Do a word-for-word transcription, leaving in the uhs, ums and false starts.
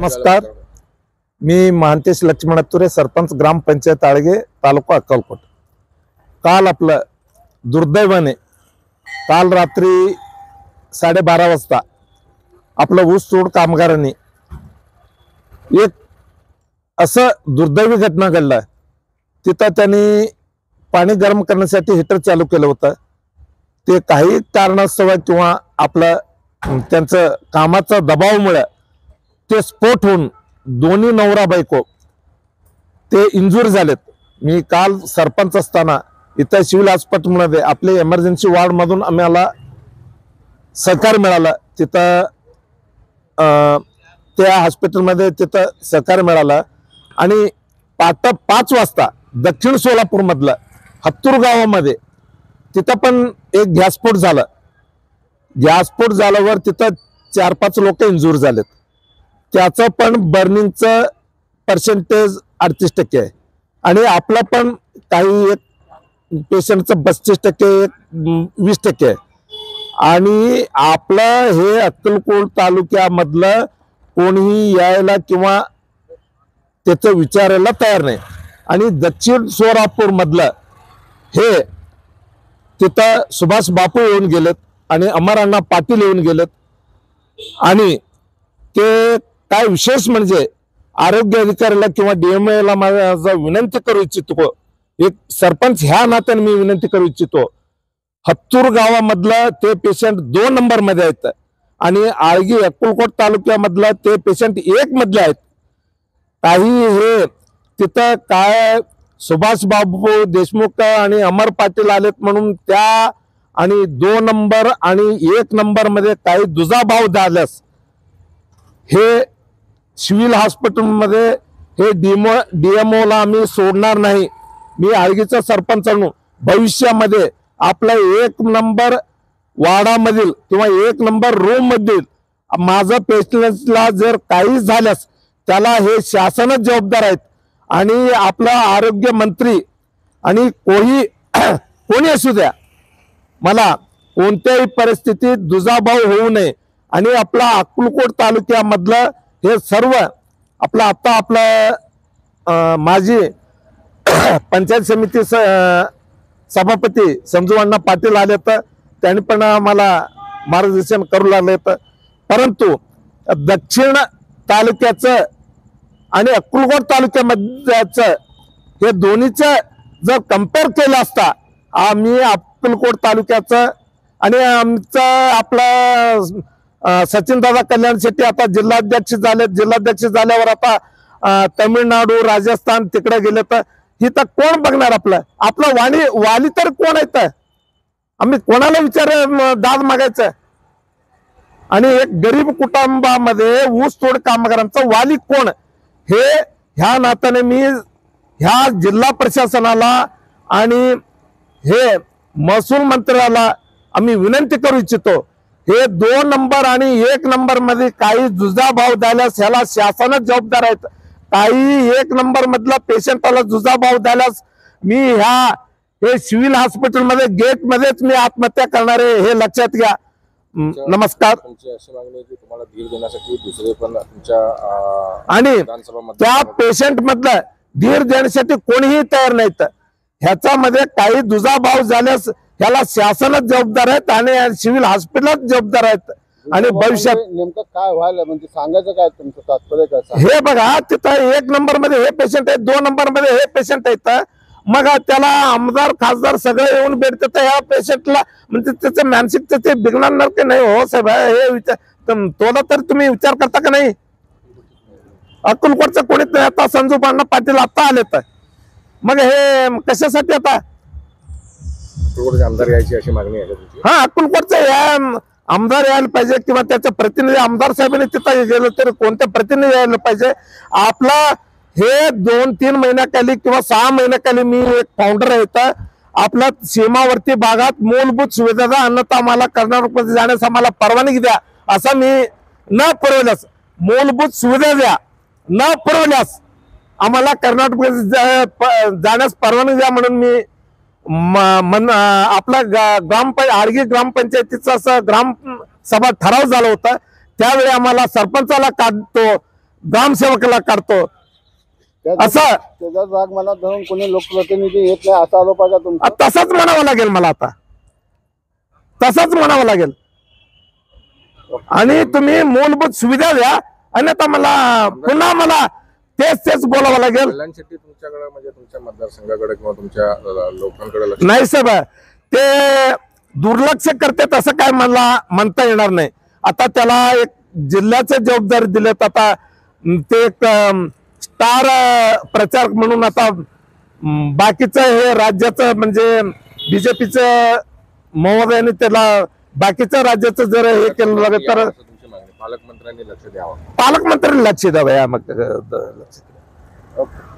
नमस्कार, मी महांतेश लक्ष्मण तुरे, सरपंच ग्रामपंचायत आळगे, तालुका अक्कलकोट। काल आपलं दुर्दैवाने काल रात्री साडेबारा वाजता आपलं ऊस तोड कामगारांनी एक असं दुर्दैवी घटना घडला। तिथं त्यांनी पाणी गरम करण्यासाठी हीटर चालू केलं होतं। ते काही कारणास्तव किंवा आपलं त्यांचं कामाचा दबावामुळे ते स्फोट होऊन दोन्ही नवरा बायको ते इंजुरी झालेत। मी काल सरपंच असताना इथं सिव्हिल हॉस्पिटलमध्ये आपले इमर्जन्सी वार्ड मधून आम्हाला सहकार्य मिळालं। तिथं त्या हॉस्पिटलमध्ये तिथं सहकार्य मिळालं आणि पाट पाच वाजता दक्षिण सोलापूर मधलं हत्तूर गावामध्ये तिथं पण एक गॅसस्फोट झाला। गॅसस्फोट झाल्यावर तिथं चार पाच लोक इंजुरी झालेत। त्याचं पण बर्निंगचं पर्सेंटेज अडतीस टक्के आहे आणि आपलं पण काही एक पेशंटचं पस्तीस टक्के वीस टक्के आहे। आणि आपलं हे अक्कलकोट तालुक्यामधलं कोणीही यायला किंवा त्याचं विचारायला तयार नाही। आणि दक्षिण सोलापूर मधलं हे तिथं सुभाष बापू येऊन गेलेत आणि अमर अण्णा पाटील येऊन गेलेत। आणि ते काय विशेष म्हणजे आरोग्य अधिकाऱ्याला किंवा डीएमएला माझा विनंती करू इच्छितो, एक सरपंच ह्या नात्याने मी विनंती करू इच्छितो, हत्तूर गावामधलं ते पेशंट दोन नंबर मध्ये आहेत आणि आळगी अक्कलकोट तालुक्यामधलं ते पेशंट एक मधले आहेत। काही हे तिथं काय सुभाष बाबू देशमुख आणि अमर पाटील आलेत म्हणून त्या आणि दोन नंबर आणि एक नंबर मध्ये काही दुजाभाव झाल्यास हे सिव्हिल हॉस्पिटलमध्ये हे डीएमओ डीएमओला आम्ही सोडणार नाही। मी आळगीचा सरपंच म्हणून भविष्यामध्ये आपल्या एक नंबर वार्डामधील किंवा एक नंबर रूम मधील माझं पेशंटला जर काही झाल्यास त्याला हे शासनच जबाबदार आहेत। आणि आपला आरोग्य मंत्री आणि कोणी कोणी असू द्या, मला कोणत्याही परिस्थितीत दुजाभाव होऊ नये। आणि आपला अक्कलकोट तालुक्यामधलं हे सर्व आपलं आता आपलं माजी पंचायत समिती सभापती संजू अण्णा पाटील आले तर त्यांनी पण आम्हाला मार्गदर्शन करू लागले। परंतु दक्षिण तालुक्याचं आणि अक्कलकोट तालुक्यामध्येचं हे दोन्हीचं जर कंपेअर केलं असता आम्ही अक्कलकोट तालुक्याचं आणि आमचं आपलं सचिन दादा कल्याण शेट्टी आता जिल्हाध्यक्ष झाले, जिल्हाध्यक्ष झाल्यावर आता तमिळनाडू राजस्थान तिकडे गेले तर ही तर कोण बघणार आपलं आपलं वाणी वाली तर कोण आहेत? आम्ही कोणाला विचार दाद मागायचं? आणि एक गरीब कुटुंबामध्ये ऊस तोड कामगारांचा वाली कोण हे ह्या नात्याने मी ह्या जिल्हा प्रशासनाला आणि हे महसूल मंत्र्याला आम्ही विनंती करू इच्छितो, हे दोन नंबर आणि एक नंबर मध्ये काही जुजाभाव द्यायलास ह्याला शासनच जबाबदार आहेत। काही एक नंबर मधला पेशंटला जुजाभाव द्यायलास मी ह्या हे सिव्हिल हॉस्पिटल मध्ये गेट मध्येच मी आत्महत्या करणार आहे, हे लक्षात घ्या। नमस्कार। अशी मागणी आहे की तुम्हाला धीर देण्यासाठी दुसरे पण तुमच्या आणि त्या पेशंट मधलं धीर देण्यासाठी कोणीही तयार नाहीत। ह्याच्यामध्ये काही दुजाभाव झाल्यास ह्याला शासनच जबाबदार आहेत आणि सिव्हिल हॉस्पिटलच जबाबदार आहेत। आणि भविष्यात नेमकं काय व्हायला म्हणजे सांगायचं काय तुमचं तात्पर्य काय? हे बघा तिथं एक नंबर मध्ये हे पेशंट आहेत, दोन नंबर मध्ये हे पेशंट आहेत, मग त्याला आमदार खासदार सगळे येऊन भेटतात ह्या पेशंटला, म्हणजे त्याचं मानसिकता ते बिघडणार की नाही? हो साहेब, हे विचार तोला तर तुम्ही विचार करता का नाही? अक्कलकोटचं कोणीच नाही, आता संजू अण्णा पाटील आता आलेत, मग हे कशासाठी? आता आमदार यायची अशी मागणी आहे तुमची? हा, अक्कलकोटचा या आमदार यायला पाहिजे किंवा त्याचे प्रतिनिधी आमदार साहेबांनी तिथं गेलं तर कोणते प्रतिनिधी यायला पाहिजे। आपला हे दोन तीन महिन्याखाली किंवा सहा महिन्याखाली मी एक फाउंडर आहे, आपल्या सीमावर्ती भागात मूलभूत सुविधा अन्यथा आम्हाला कर्नाटकमध्ये जाण्यास आम्हाला परवानगी द्या असं मी न पुरवल्यास, मूलभूत सुविधा द्या न पुरवल्यास आम्हाला कर्नाटकमध्ये जाण्यास परवानगी द्या म्हणून मी मन आपला ग्रामपंचायत आळगी ग्रामपंचायतीचा असं ग्राम सभा ठराव झाला होता। त्यावेळी आम्हाला सरपंचाला काढतो ग्रामसेवकाला काढतो त्याचा असं त्याचा राग मला धरून कोणी लोकप्रतिनिधी येत नाही असा आरोप आहे का आ, तुमचा? तसंच म्हणावं लागेल मला आता तसंच म्हणावं लागेल आणि तुम्ही मूलभूत सुविधा द्या आणि आता मला पुन्हा मला तेच तेच बोलावं लागेल. कल्याण शेट्टी तुमच्याकडे म्हणजे तुमच्या मतदारसंघाकडे किंवा तुमच्या अ, लोकांकडे लक्ष नाही साहेब ते दुर्लक्ष करते तसं काय मला म्हणता येणार नाही. आता त्याला एक जिल्ह्याचे जबाबदारी दिलेत. आता अं, ते एक अं, स्टार अं, प्रचारक म्हणून आता अं, बाकीचं हे राज्याचं म्हणजे बीजेपीचं महोदयाने त्याला बाकीच्या राज्याचं जर हे केलं तर यावं असं तुमची मागणी पालकमंत्र्यांनी लक्ष द्यावं. पालकमंत्र्यांनी लक्ष द्यावं या मग अं, लक्ष द्यावं. ओके.